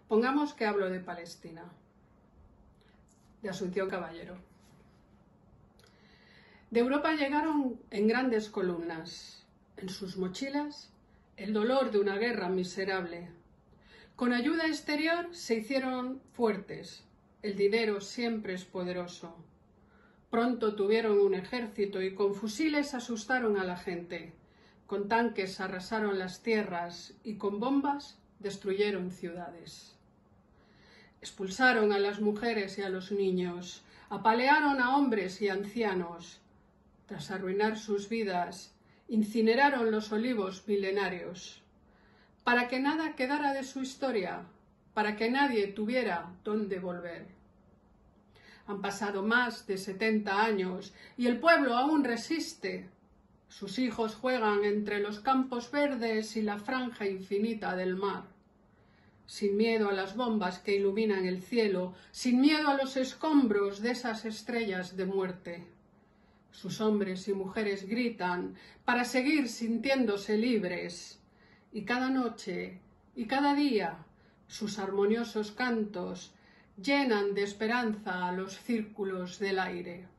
Pongamos que hablo de Palestina, de Asunción Caballero. De Europa llegaron en grandes columnas, en sus mochilas, el dolor de una guerra miserable. Con ayuda exterior se hicieron fuertes, el dinero siempre es poderoso. Pronto tuvieron un ejército y con fusiles asustaron a la gente. Con tanques arrasaron las tierras y con bombas destruyeron ciudades. Expulsaron a las mujeres y a los niños, apalearon a hombres y ancianos. Tras arruinar sus vidas, incineraron los olivos milenarios, para que nada quedara de su historia, para que nadie tuviera dónde volver. Han pasado más de 70 años y el pueblo aún resiste. Sus hijos juegan entre los campos verdes y la franja infinita del mar. Sin miedo a las bombas que iluminan el cielo, sin miedo a los escombros de esas estrellas de muerte. Sus hombres y mujeres gritan para seguir sintiéndose libres, y cada noche y cada día sus armoniosos cantos llenan de esperanza a los círculos del aire.